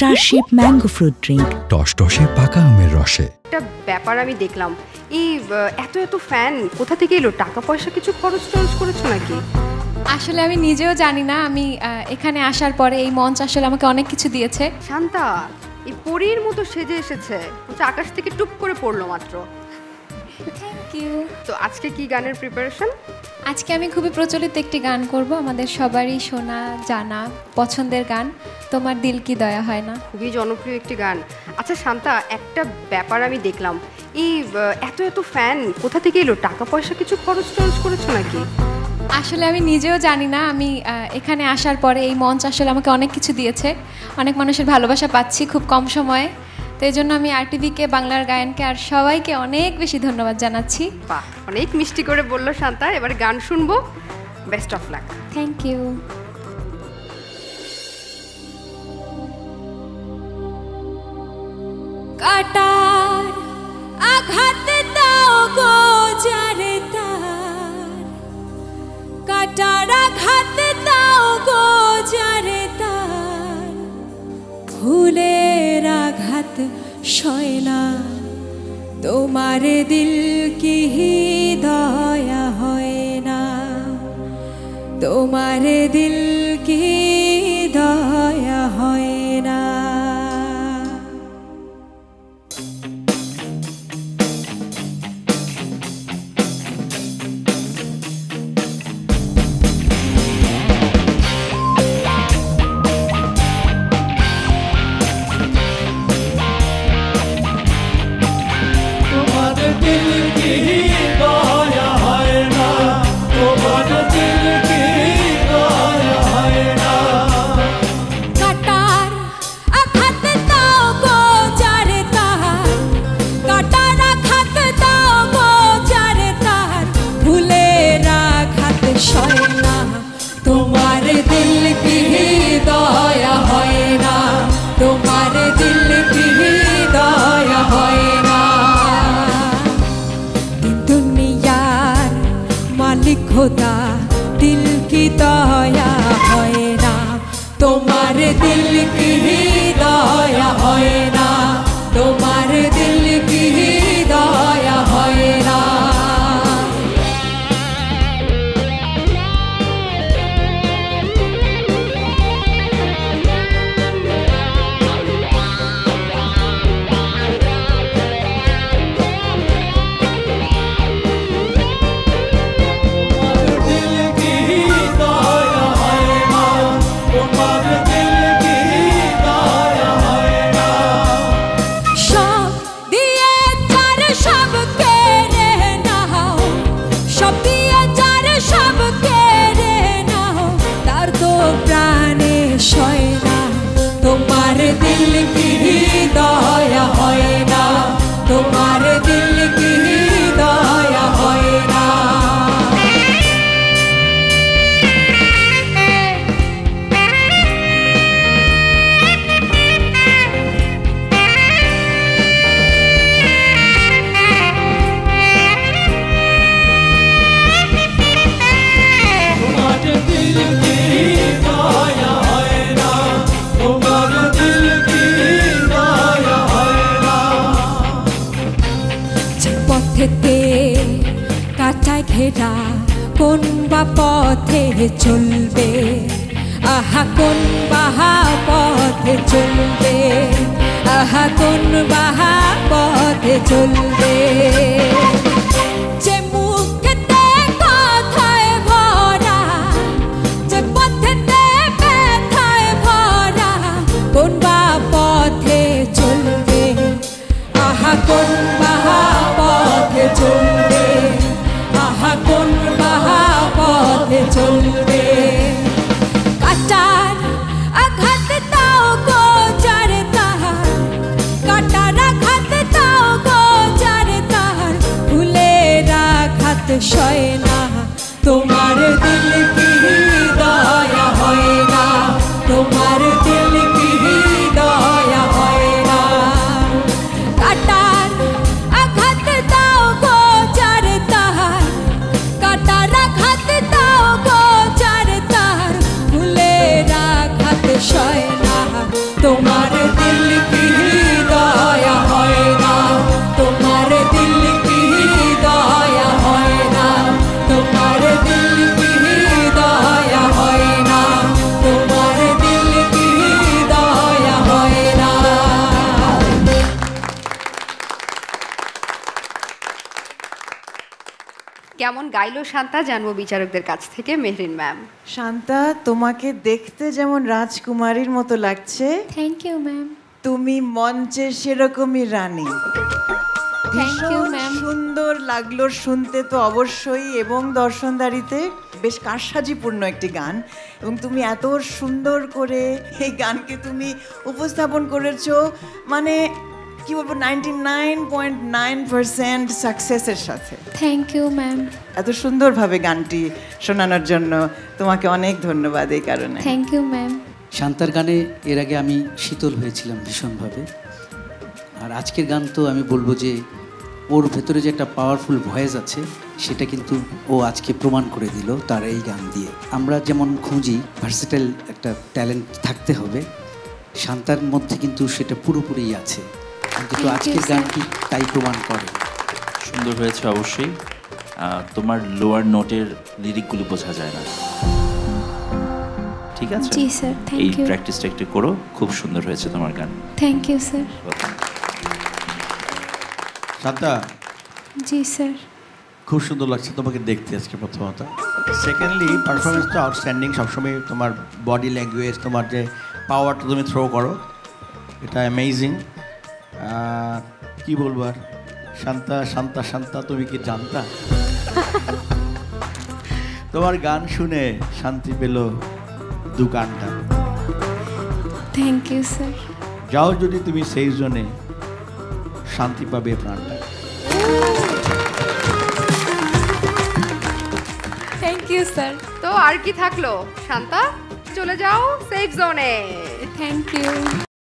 Starship mango fruit drink, টসটসে পাকা আমের রসে। একটা ব্যাপার আমি দেখলাম, এই এত ফ্যান কোথা থেকে এলো? টাকা পয়সা কিছু খরচ করেছো নাকি? আসলে আমি নিজেও জানি না। আমি এখানে আসার পরে এই মঞ্চ আসলে আমাকে অনেক কিছু দিয়েছে। শান্তা এই পরীর মতো সেজে এসেছে, আকাশ থেকে টুপ করে পড়লো মাত্র। Thank you. তো আজকে কি গানের প্রিপারেশন? আজকে আমি খুবই প্রচলিত একটি গান করব, আমাদের সবারই শোনা জানা পছন্দের গান, তোমার দিল কি দয়া হয় না। খুবই জনপ্রিয় একটি গান। আচ্ছা শান্তা, একটা ব্যাপার আমি দেখলাম, এই এত ফ্যান কোথা থেকে এলো? টাকা পয়সা কিছু খরচ করেছো নাকি? আসলে আমি নিজেও জানি না। আমি এখানে আসার পরে এই মঞ্চ আসলে আমাকে অনেক কিছু দিয়েছে, অনেক মানুষের ভালোবাসা পাচ্ছি খুব কম সময়ে। তো এই জন্য আমি আরটিভিকে, বাংলার গায়নকে আর সবাইকে অনেক বেশি ধন্যবাদ জানাচ্ছি। বাহ, অনেক মিষ্টি করে বললো শান্তা। এবার গান শুনবো। Best of luck. Thank you. কাটার আঘাত দাও গো যারে তার, কাটার আঘাত দাও গো যারে তার, ফুলের আঘাত সয় না, তোমার দিল কি দয়া হয় না, তোমার দিল কি দয়া হয় না। খোদা দিল কি দয়া হয় না, তোমার দিল কি দয়া হয় না, তোমার দিল কি দয়া হয় না। তোমার দিল কি দয়া হয় না, তোমার দিল কি দয়া হয় না। কাঁটায় ঘেরা কোন বা পথে চলবে, আহা কোন বাহা পথে চলবে, আহা কোন বাহা পথে চলবে। যে মুখেতে কথায় ভরা, যে পথেতে ব্যথায় ভরা, কোন বা পথে চলবে, আহা কোন বাহা পথে চলবে, আহা কোন বাহা পথে চলবে। কাটার আঘাত দাও গো যারে তাহার, কাটার আঘাত দাও গো যারে তাহার, ফুলের আঘাত সয় না, তোমার দিল কি দয়া হয় না, তোমার দিল কি দয়া হয় না। কাটার আঘাত দাও গো যারে তাহার, কাটার আঘাত দাও গো যারে তাহার, ফুলের আঘাত সয় না, তোমার কেমন গাইলো শান্তা জানবো বিচারকদের কাছ থেকে। মেহরিন ম্যাম। শান্তা, তোমাকে দেখতে যেমন রাজকুমারীর মতো লাগছে, থ্যাংক ইউ ম্যাম। তুমি মঞ্চে সেরকমই রানী। থ্যাংক ইউ ভীষণ ম্যাম। সুন্দর লাগলো শুনতে তো অবশ্যই, এবং দর্শনদারিতে বেশ কারসাজিপূর্ণ একটি গান, এবং তুমি এত সুন্দর করে এই গানকে তুমি উপস্থাপন করেছো, মানে কি বলবো, 99.9% সাকসেসের সাথে। Thank you ma'am. এত সুন্দরভাবে গানটি শোনানোর জন্য তোমাকে অনেক ধন্যবাদ এই কারণে। Thank you ma'am. শান্তার গানে এর আগে আমি শীতল হয়েছিলাম ভীষণভাবে, আর আজকের গান তো আমি বলবো যে ওর ভেতরে যে একটা পাওয়ারফুল ভয়েস আছে সেটা কিন্তু ও আজকে প্রমাণ করে দিল তার এই গান দিয়ে। আমরা যেমন খুঁজি ভার্সেটাইল একটা ট্যালেন্ট থাকতে হবে, শান্তার মধ্যে কিন্তু সেটা পুরোপুরিই আছে, অন্তত আজকের গানটি তাই প্রমাণ করে। সুন্দর হয়েছে অবশ্যই। তোমার লোয়ার নোটের লিরিকগুলো বোঝা যায় না, ঠিক আছে? জি স্যার, এই থ্যাংক ইউ। প্র্যাকটিসটা একটু করো, খুব সুন্দর হয়েছে তোমার গান। Thank you sir. শান্তা, জি স্যার। খুব সুন্দর লাগছে তোমাকে দেখতে আজকে প্রথমত। সেকেন্ডলি, পারফরমেন্সটা আউটস্ট্যান্ডিং। সবসময় তোমার বডি ল্যাঙ্গুয়েজ, তোমার যে পাওয়ারটা তুমি থ্রো করো, এটা অ্যামেজিং। কি বলবো আর, শান্তা শান্তা শান্তা, তুমি কি জানতা? তোমার গান শুনে শান্তি পেল দু গানটা। Thank you sir. যাও যদি তুমি সেই জন্যে, শান্তি পাবে প্রাণটা। Thank you sir. তো আর কি থাকলো শান্তা, চলে যাও সেফ জোনে। Thank you.